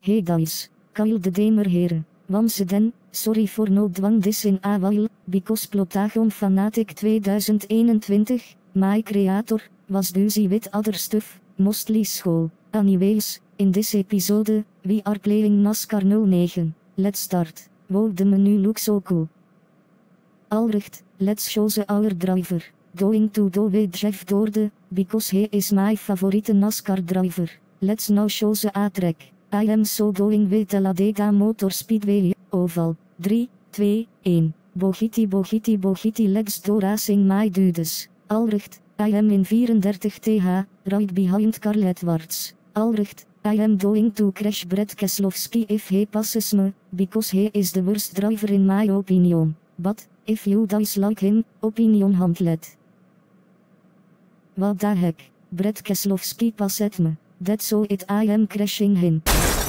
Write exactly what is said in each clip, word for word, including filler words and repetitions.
Hey guys, Kyle de Damer here. Once again, sorry for no doing this in a while, because Plotagon Fanatic twenty twenty-one, my creator, was busy with other stuff, mostly school. Anyways, in this episode, we are playing NASCAR oh nine. Let's start. Wow, the menu looks so cool. Alright, let's show the our driver. Going to go with Jeff Gordon, because he is my favorite NASCAR driver. Let's now show the A-track. I am so going with the Ladega Motor Speedway, oval. three, two, one. Bogiti Bogiti Bogiti let's go racing my dudes. Alright, I am in thirty-four T H, right behind Carl Edwards. Alright, I am going to crash Brad Keselowski if he passes me, because he is the worst driver in my opinion. But, if you guys like him, opinion handlet. What the heck, Brad Keselowski passed me. That's so it I am crashing him.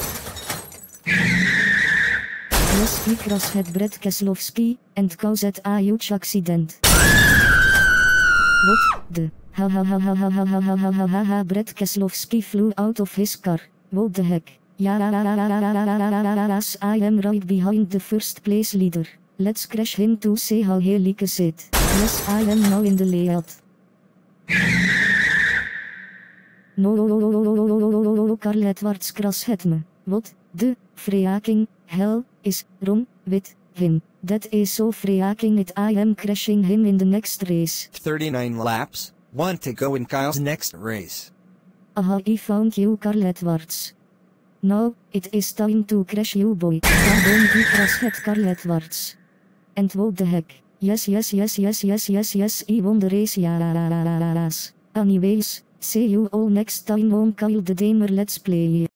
Yes, he crashed Brad Keselowski, and caused a huge accident. What the? Ha ha ha ha ha ha ha ha ha ha ha ha Brad Keselowski flew out of his car. What the heck? Yes, I am right behind the first place leader. Let's crash him to see how he likes it. Yes, I am now in the layout. No, Carl Edwards crashed me. What the freaking hell is wrong with him? That is so freaking it. I am crashing him in the next race. thirty-nine laps, one to go in Kyle's next race. Aha, I found you, Carl Edwards. Now, it is time to crash you, boy. Pardon, I crashed Carl Edwards. And what the heck? Yes, yes, yes, yes, yes, yes, yes, I won the race, yes. Anyways, see you all next time on Kyle the Damer Let's Play.